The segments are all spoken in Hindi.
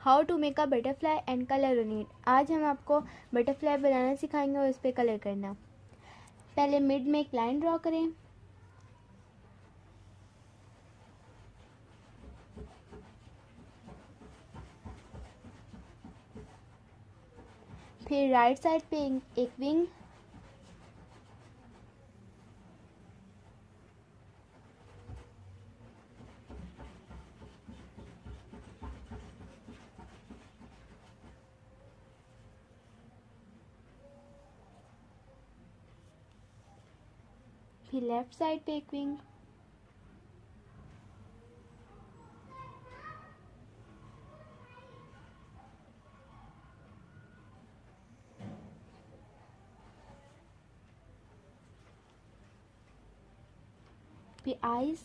How to make a butterfly and colour on it. आज हम आपको बटरफ्लाई बनाना सिखाएंगे और उस पर कलर करना। पहले मिड में एक लाइन ड्रॉ करें, फिर राइट साइड पे एक विंग, फिर लेफ्ट साइड पे एक विंग, फिर eyes,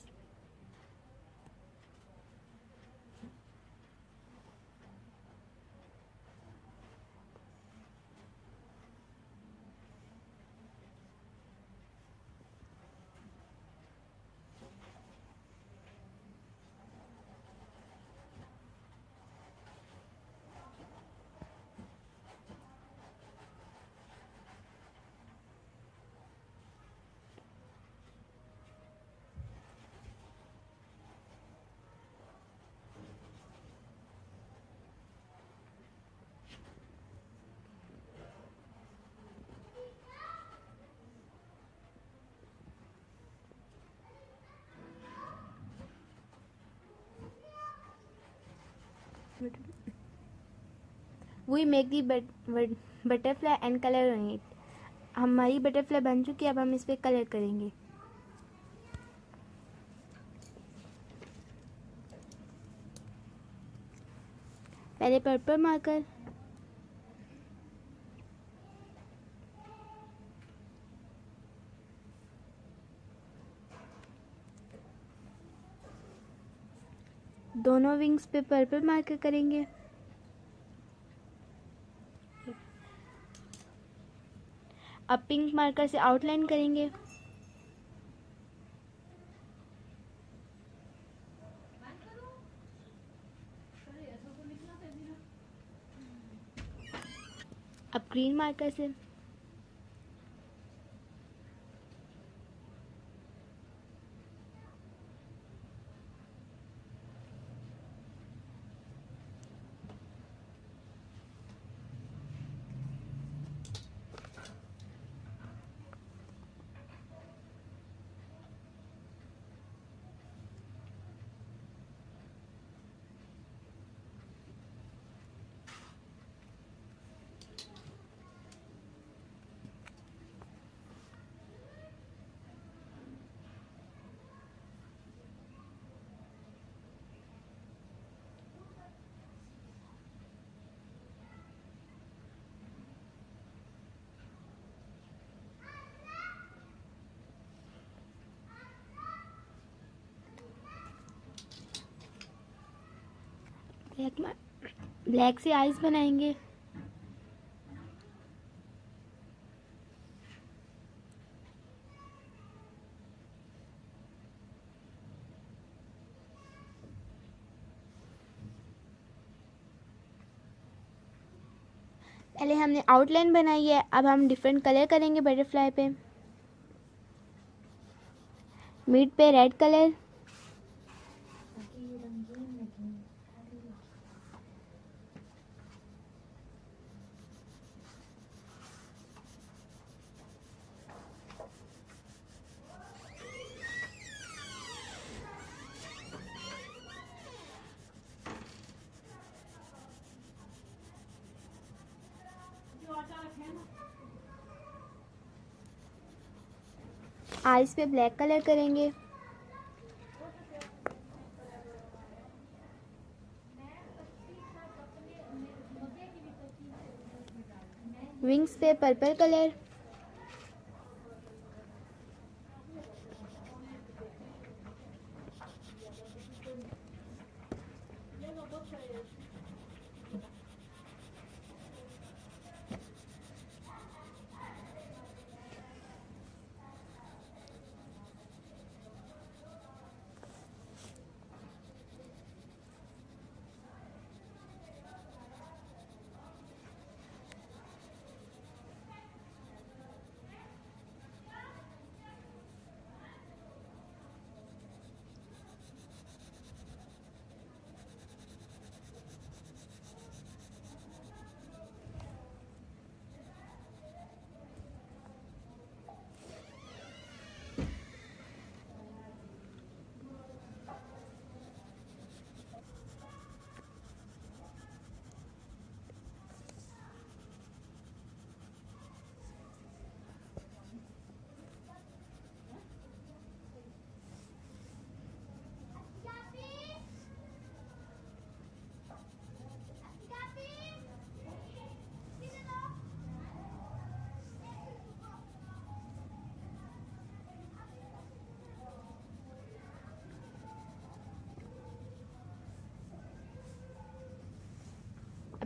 we make the butterfly and colour on it. हमारी बटरफ्लाई बन चुकी है, अब हम इस पर कलर करेंगे। पहले पर्पल मार्कर, दोनों विंग्स पे पर्पल मार्कर करेंगे। अब पिंक मार्कर से आउटलाइन करेंगे। अब ग्रीन मार्कर से, ब्लैक से आईज बनाएंगे। पहले हमने आउटलाइन बनाई है, अब हम डिफरेंट कलर करेंगे बटरफ्लाई पे। मिड पे रेड कलर, आईज पे ब्लैक कलर करेंगे। विंग्स पे पर्पल कलर,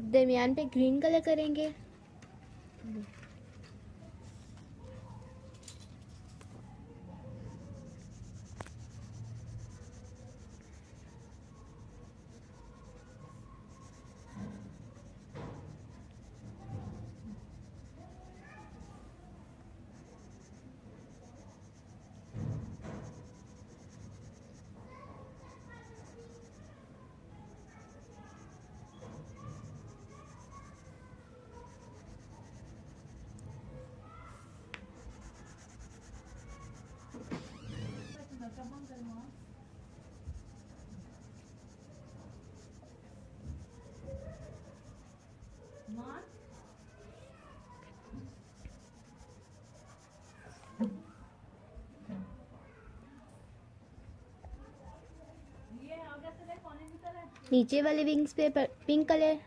दरमियान पे ग्रीन कलर करेंगे। नीचे वाले विंग्स पे पिंक कलर।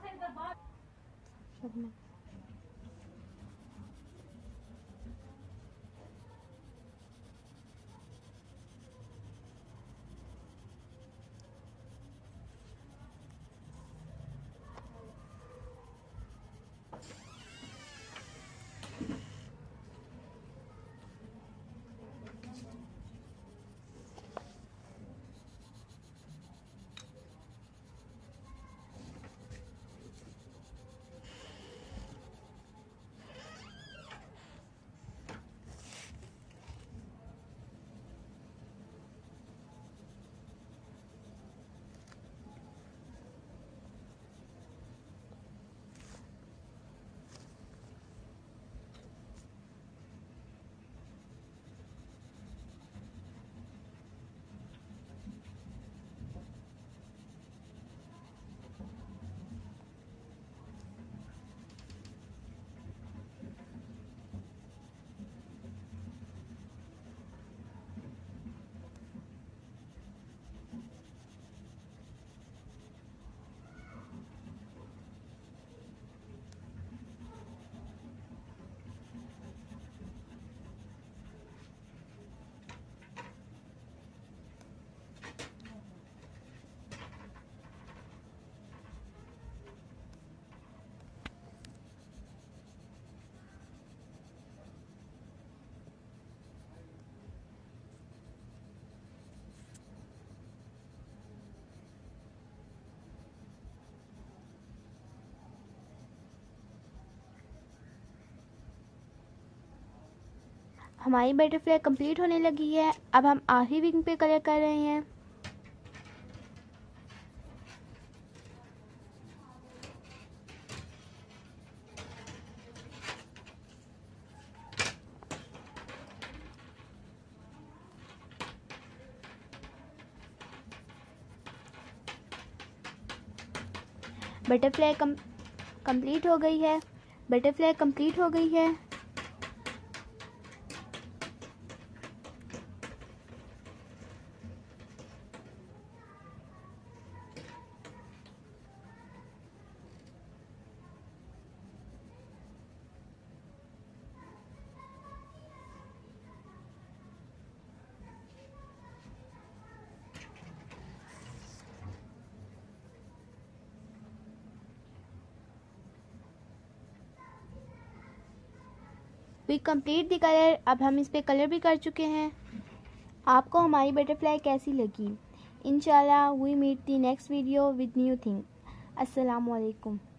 हमारी बटरफ्लाई कंप्लीट होने लगी है। अब हम आखिरी विंग पे कलर कर रहे हैं। बटरफ्लाई कंप्लीट हो गई है। बटरफ्लाई कंप्लीट हो गई है। We complete the colour. अब हम इस पे कलर भी कर चुके हैं। आपको हमारी बटरफ्लाई कैसी लगी? इंशाल्लाह we meet the next video with new thing. अस्सलाम वालेकुम।